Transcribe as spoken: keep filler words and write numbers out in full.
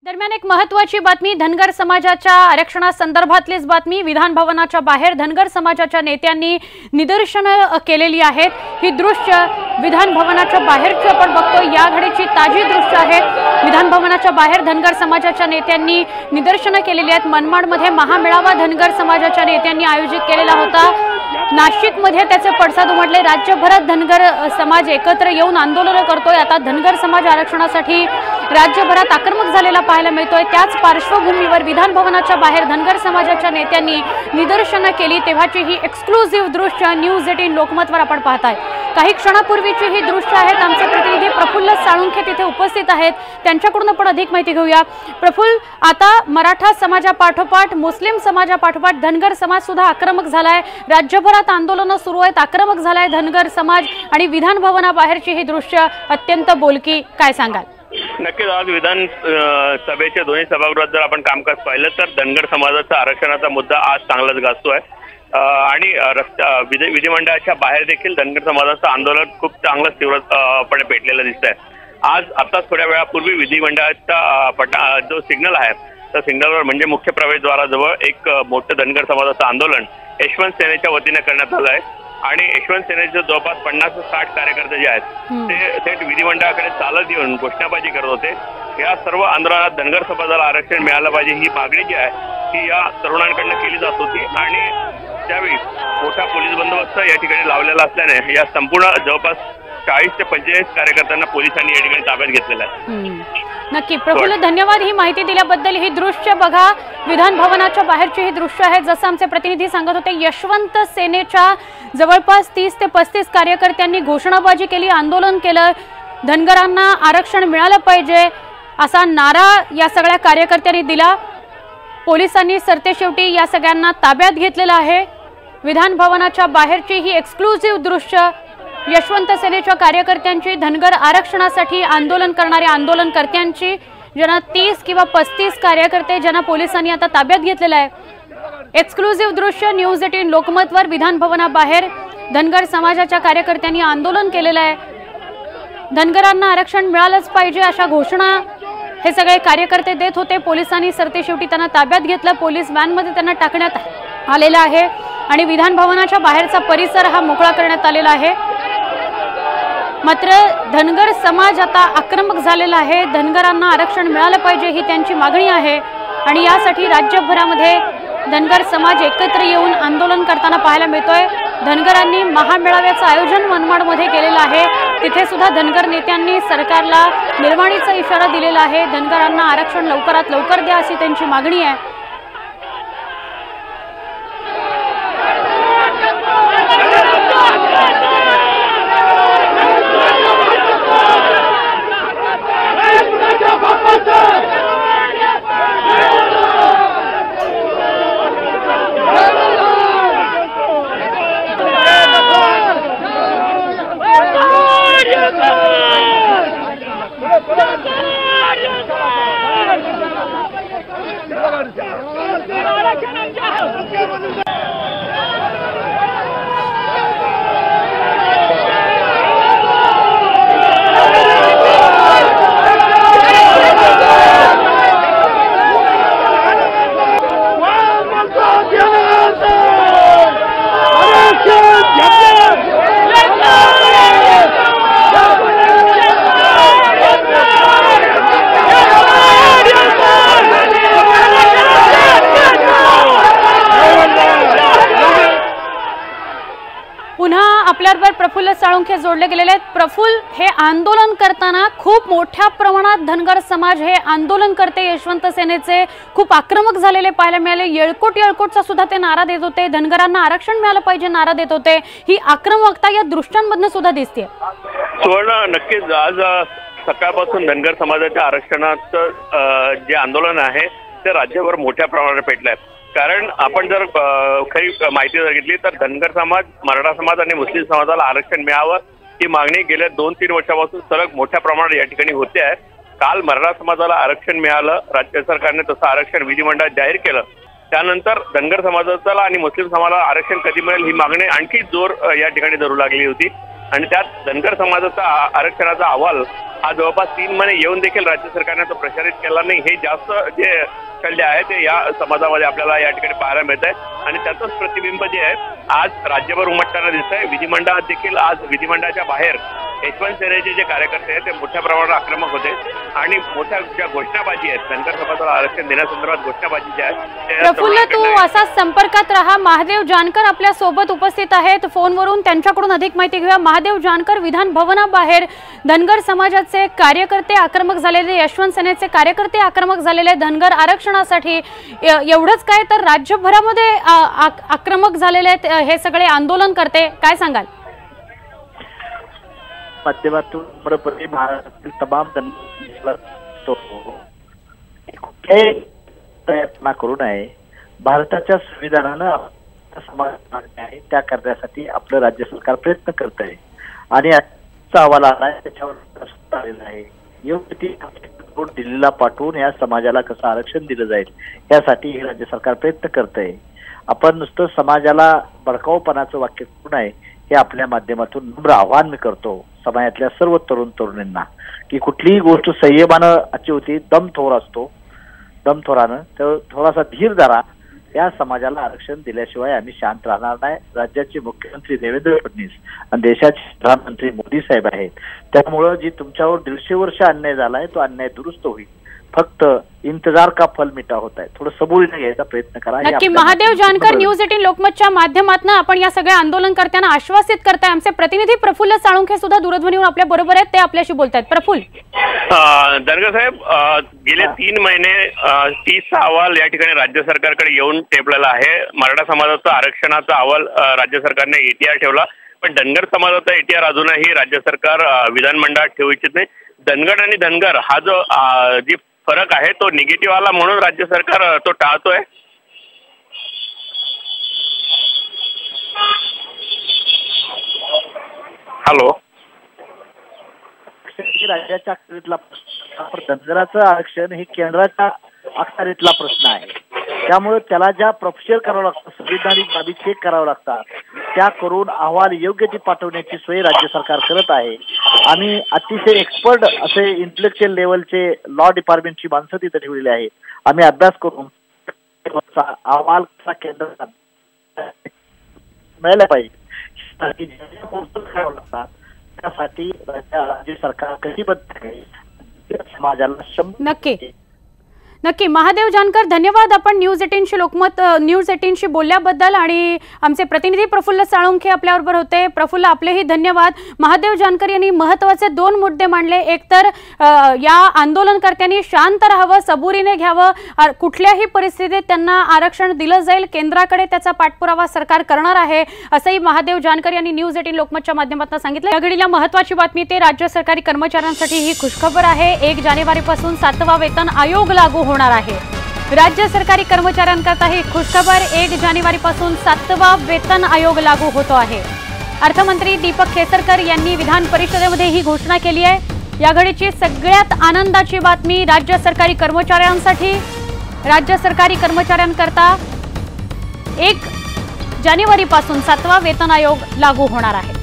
दरम्यान एक महत्त्वाची बातमी, धनगर समाजाच्या आरक्षणासंदर्भातलीच बातमी। विधान भवनाच्या बाहेर धनगर समाजाच्या नेत्यांनी निदर्शनं केलेली आहेत। ही दृश्य विधान भवनाच्या बाहेरची आपण बघतोय, या घडीची ताजी दृश्य आहेत। विधान भवनाच्या बाहेर धनगर समाजाच्या नेत्यांनी निदर्शनं केलेली आहेत। मनमाडमध्ये महामेळावा धनगर समाजाच्या नेत्यांनी आयोजित केलेला होता। नाशिकमध्ये त्याचे पडसाद उमटले। राज्यभरात धनगर समाज एकत्र येऊन आंदोलन करतोय। आता धनगर समाज आरक्षणासाठी राज्यभरात आक्रमक झालेला पाहायला मिळतोय। त्याच पार्श्वभूमीवर विधान भवनाच्या बाहेर धनगर समाजाच्या नेत्यांनी निदर्शनं केली, तेव्हाची ही एक्सक्लुझिव्ह दृश्य न्यूज एटीन लोकमतवर आपण पाहताय। काही क्षणापूर्वीची ही दृश्य आहेत। आमचे प्रतिनिधी प्रफुल्ल साळुंखे तिथे उपस्थित आहेत, त्यांच्याकडून आपण अधिक माहिती घेऊया। प्रफुल्ल, आता मराठा समाजापाठोपाठ मुस्लिम समाजापाठोपाठ धनगर समाज सुद्धा आक्रमक झालाय। राज्यभरात आंदोलनं सुरू आहेत, आक्रमक झालाय धनगर समाज आणि विधान भवनाबाहेरची ही दृश्य अत्यंत बोलकी, काय सांगाल? नक्कीच आज विधान सभेच्या दोन्ही सभागृहात जर आपण कामकाज पाहिलं तर धनगर समाजाचा आरक्षणाचा मुद्दा आज चांगलाच गाजतोय आणि रस्त्या विधिमंडळाच्या बाहेर देखील धनगर समाजाचं आंदोलन खूप चांगलं तीव्रपणे पेटलेलं दिसतंय। आज आता थोड्या वेळापूर्वी विधिमंडळाचा जो सिग्नल आहे त्या सिग्नलवर म्हणजे मुख्य प्रवेशद्वाराजवळ एक मोठं धनगर समाजाचं आंदोलन यशवंत सेनेच्या वतीने करण्यात आलं आहे आणि यशवंत सेनेचे जवळपास पन्नास ते साठ कार्यकर्ते जे आहेत ते थेट विधिमंडळाकडे चालत येऊन घोषणाबाजी करत होते। या सर्व आंदोलनात धनगर समाजाला आरक्षण मिळालं पाहिजे ही मागणी जी आहे ती या तरुणांकडून केली जात होती आणि त्यावेळी मोठा पोलीस बंदोबस्त या ठिकाणी लावलेला असल्याने या संपूर्ण जवळपास चाळीस ते पंचेचाळीस कार्यकर्त्यांना पोलिसांनी या ठिकाणी ताब्यात घेतलेलं आहे। नक्की प्रफुल्ल, धन्यवाद ही माहिती दिल्याबद्दल। ही दृश्य बघा, विधान भवनाच्या बाहेरची ही दृश्य आहेत। जसं आमचे प्रतिनिधी सांगत होते, यशवंत सेनेच्या जवळपास तीस ते पस्तीस कार्यकर्त्यांनी घोषणाबाजी केली, आंदोलन केलं, धनगरांना आरक्षण मिळालं पाहिजे असा नारा या सगळ्या कार्यकर्त्यांनी दिला। पोलिसांनी सरतेशेवटी या सगळ्यांना ताब्यात घेतलेलं आहे। विधान भवनाच्या बाहेरची ही एक्सक्लुझिव्ह दृश्य यशवंत सेनेच्या कार्यकर्त्यांची, धनगर आरक्षणासाठी आंदोलन करणाऱ्या आंदोलनकर्त्यांची, ज्यांना तीस किंवा पस्तीस कार्यकर्ते ज्यांना पोलिसांनी आता ताब्यात घेतलेलं आहे। एक्सक्लुझिव्ह दृश्य न्यूज एटीन लोकमतवर विधान भवनाबाहेर धनगर समाजाच्या कार्यकर्त्यांनी आंदोलन केलेलं आहे। धनगरांना आरक्षण मिळालंच पाहिजे अशा घोषणा हे सगळे कार्यकर्ते देत होते। पोलिसांनी सरतेशेवटी त्यांना ताब्यात घेतलं, पोलीस व्हॅनमध्ये त्यांना टाकण्यात आलेलं आहे आणि विधान भवनाच्या बाहेरचा परिसर हा मोकळा करण्यात आलेला आहे। मात्र धनगर समाज आता आक्रमक झालेला आहे। धनगरांना आरक्षण मिळालं पाहिजे ही त्यांची मागणी आहे आणि यासाठी राज्यभरामध्ये धनगर समाज एकत्र येऊन आंदोलन करताना पाहायला मिळतोय। धनगरांनी महामेळाव्याचं आयोजन मनमाडमध्ये केलेलं आहे, तिथे सुद्धा धनगर नेत्यांनी सरकारला निर्वाणीचा इशारा दिलेला आहे। धनगरांना आरक्षण लवकरात लवकर द्या अशी त्यांची मागणी आहे। आपल्याबरोबर प्रफुल्ल साळुंखे जोडले गेलेले आहेत। प्रफुल्ल, हे आंदोलन करताना खूप मोठ्या प्रमाणात धनगर समाज हे आंदोलन करते, यशवंत सेनेचे खूप आक्रमक झालेले पाहायला मिळाले। येळकोट येळकोटचा सुद्धा ते नारा देत होते, धनगरांना आरक्षण मिळालं पाहिजे नारा देत होते। ही आक्रमकता या दृश्यांमधून सुद्धा दिसते। सुवर्ण, नक्कीच आज सकाळपासून धनगर समाजाच्या आरक्षणाचं जे आंदोलन आहे ते राज्यभर मोठ्या प्रमाणात पेटलंय। कारण आपण जर खरी माहिती जर घेतली तर धनगर समाज, मराठा समाज आणि मुस्लिम समाजाला आरक्षण मिळावं ही मागणी गेल्या दोन तीन वर्षापासून सलग मोठ्या प्रमाणात या ठिकाणी होते आहे। काल मराठा समाजाला आरक्षण मिळालं, राज्य सरकारने तसं आरक्षण विधिमंडळात जाहीर केलं। त्यानंतर धनगर समाजाला आणि मुस्लिम समाजाला आरक्षण कधी मिळेल ही मागणी आणखी जोर या ठिकाणी धरू लागली होती आणि त्यात धनगर समाजाचा आरक्षणाचा अहवाल हा जवळपास तीन महिने येऊन देखील राज्य सरकारने तो प्रसारित केला नाही, हे जास्त जे शल्य आहे ते या समाजामध्ये आपल्याला या ठिकाणी पाहायला मिळत आहे। आणि त्याचंच प्रतिबिंब जे आहे आज राज्यभर उमटताना दिसत आहे। विधिमंडळात देखील आज विधिमंडळाच्या बाहेर यशवंत सेनेचे जे कार्यकर्ते आहेत ते मोठ्या प्रमाणावर आक्रमक होते आणि मोठ्या ज्या घोषणाबाजी आहेत धनगर समाजाला आरक्षण देण्यासंदर्भात घोषणाबाजी ज्या आहेत। प्रफुल्ल, तू असाच संपर्कात राहा। महादेव जानकर आपल्या सोबत उपस्थित आहेत फोनवरून, त्यांच्याकडून अधिक माहिती घेऊया। महादेव जानकर, विधान भवनाबाहेर धनगर समाजाचे कार्यकर्ते आक्रमक झालेले, यशवंत सेनेचे कार्यकर्ते आक्रमक झालेले धनगर आरक्षणासाठी, एवढंच काय तर राज्यभरामध्ये आक्रमक झालेले आहेत हे सगळे आंदोलन करते, काय सांगाल? माध्यमातून महाराष्ट्रातील तमाम प्रयत्न करू नये, भारताच्या संविधानानं समाज आहे त्या करण्यासाठी आपलं राज्य सरकार प्रयत्न करत आहे आणि आजचा अहवाल आला आहे त्याच्यावर आलेला आहे। योग्य ती दिल्लीला पाठवून या समाजाला कसं आरक्षण दिलं जाईल यासाठी हे राज्य सरकार प्रयत्न करत आहे। आपण नुसतं समाजाला भडकाऊपणाचं वाक्य करू नये हे आपल्या माध्यमातून नम्र आवाहन मी करतो समाजातल्या सर्व तरुण तरुणींना की कुठलीही गोष्ट संयमानं आजची होती, दम थोर असतो, दम थोरानं तर थोडासा धीर धरा, या समाजाला आरक्षण दिल्याशिवाय आम्ही शांत राहणार नाही। राज्याचे मुख्यमंत्री देवेंद्र फडणवीस आणि देशाचे प्रधानमंत्री मोदी साहेब आहेत, त्यामुळं जी तुमच्यावर दीडशे वर्ष अन्याय झालाय तो अन्याय दुरुस्त होईल, फक्त इंतजार का फल मिठा होत आहे, थोडं सबुरीने घ्यायचा प्रयत्न करा। नक्की महादेव जानकर, न्यूज एटीन लोकमतच्या माध्यमातून आपण या सगळ्या आंदोलनकर्त्यांना आश्वासित करताय। आमचे प्रतिनिधी प्रफुल्ल साळुंखे सुद्धा दूरध्वनीवर आपल्या बरोबर आहेत, ते आपल्याशी बोलतायत। प्रफुल्ल, दर्गा साहेब, गेले तीन महिने तीस अहवाल या ठिकाणी राज्य सरकारकडे येऊन टेपलेला आहे। मराठा समाजाचा आरक्षणाचा अहवाल राज्य सरकारने एटीआर ठेवला, पण धनगर समाजाचा एटीआर अजूनही राज्य सरकार विधानमंडळात ठेवू इच्छित नाही। धनगर आणि धनगर हा जो जी फरक आहे तो निगेटिव्ह आला म्हणून राज्य सरकार तो टाळतोय। हॅलो, राज्याच्या अखत्यारीतला प्रश्न, धनगराचं आरक्षण हे केंद्राच्या अखत्यारीतला प्रश्न आहे, त्यामुळे त्याला ज्या प्रोफेशर करावं लागतं, संविधानिक बाबी चेक करावं लागतात, त्या करून अहवाल योग्य ती पाठवण्याची सोय राज्य सरकार करत आहे। आम्ही अतिशय एक्सपर्ट असे इंटेलेक्च्युअल लेवलचे लॉ डिपार्टमेंटची माणसं तिथे ठेवलेली आहेत। आम्ही अभ्यास करून अहवाल कसा केंद्रात मिळाला पाहिजे लागतात, त्यासाठी राज्य सरकार कटिबद्ध आहे। समाजाला शंभर नक्की नक्की महादेव जानकर, धन्यवाद आपण न्यूज एटीनशी लोकमत न्यूज एटीनशी बोलल्याबद्दल, आणि आमचे प्रतिनिधी प्रफुल्ल साळुंखे आपल्याबरोबर होते। प्रफुल्ल, आपलेही धन्यवाद। महादेव जानकर यांनी महत्त्वाचे दोन मुद्दे मांडले, एक तर या आंदोलनकर्त्यांनी शांत राहावं, सबुरीने घ्यावं, कुठल्याही परिस्थितीत त्यांना आरक्षण दिलं जाईल, केंद्राकडे त्याचा पाठपुरावा सरकार करणार आहे, असंही महादेव जानकर यांनी न्यूज एटीन लोकमतच्या माध्यमातून सांगितलं। या घडीला महत्त्वाची बातमी ते राज्य सरकारी कर्मचाऱ्यांसाठी ही खुशखबर आहे। एक जानेवारीपासून सातवा वेतन आयोग लागू होणार आहे। राज्य सरकारी कर्मचाऱ्यांकरता ही खुशखबर, एक जानेवारीपासून सातवा वेतन आयोग लागू होतो आहे। अर्थमंत्री दीपक केसरकर यांनी विधान परिषदेमध्ये ही घोषणा केली आहे। या घडीची सगळ्यात आनंदाची बातमी राज्य सरकारी कर्मचाऱ्यांसाठी, राज्य सरकारी कर्मचाऱ्यांकरता एक जानेवारीपासून सातवा वेतन आयोग लागू होणार आहे।